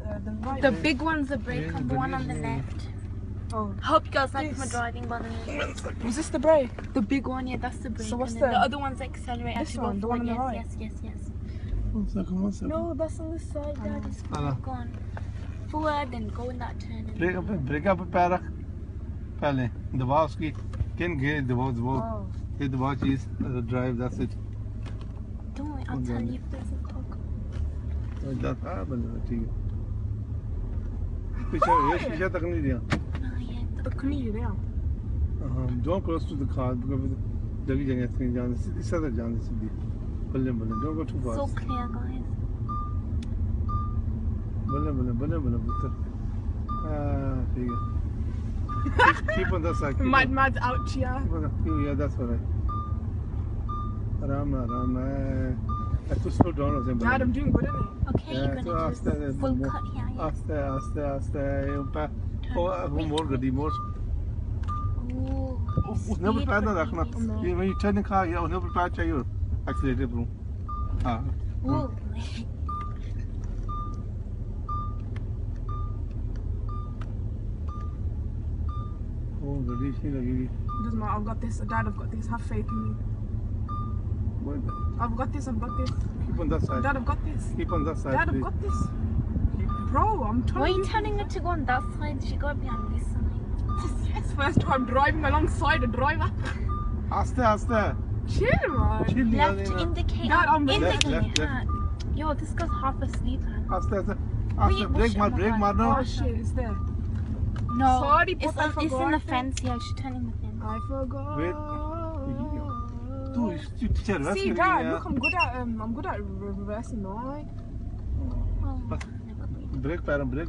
the right. The big one's the brake and the one on the left. Oh. Hope you guys like my driving, by the way. Was this the brake? The big one, yeah, that's the brake. So what's and then the other one's accelerator. This one, the one on the right? Yes. One second. No, that's on the side, Dad. It's gone. Forward and go in that turn. Break up पैर रख पहले दबा उसकी किन घे दबा ये दबा चीज drive, that's it. Don't worry, I'll tell you if there's a talk. that's बंदा ठीक है पीछे ये शीशा तक नहीं दिया don't cross to the car because जगह जगह से जाने सीधी सदर जाने सीधी बल्ले don't go too fast. So clear, guys. बल्ले पुत्र ठीक है keep on that side. Mad's out here. Yeah, that's all right. Aram I have to slow down or something. Dad, I'm doing good, isn't it? Okay, Yeah, you're gonna so do full cut here. Yeah. Aste more gadi more. उसने भी पैर ना रखना ये वही चढ़ने का या उसने भी पैर चाहिए एक्सीलेटर पर हाँ oh गड़ी सी लगेगी Doesn't matter, I've got this. Dad, I've got this. Have faith in me. I've got this. Keep on that side. Dad, I've got this. Keep on that side. Dad, I've got this. Bro, I'm telling you. Why are you telling her to go on that side? She got to be on this side. Yes, first time driving alongside a driver. Aste Chill, man. chill Left indicate. Dad, I'm indicate. left. Yo, this guy's half asleep, man. aste Wait, break मार Oh shit, it's there. No, Sorry, it's but I in the forgot. fence here. She's turning the fence. I forgot. Wait. तू teacher वैसे See, Dad, look, I'm good at reversing, right? Oh, break पैर break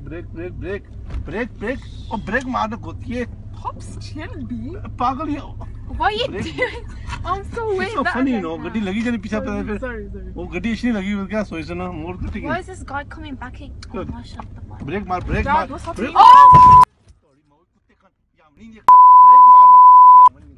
और break मारना होती है Pops, chill, B. पागल ये what are you doing? I'm so weird. so funny you know गड्डी लगी जाने पीछे पे फिर Sorry. वो गड्डी इसलिए लगी वो क्या सोच रहा मोड़ कटी Why is this guy coming back? Oh, mashallah. Brake मार Dad, what's happening? Oh! Sorry मार कुत्ते खान यामनी ये ब्रेक मारना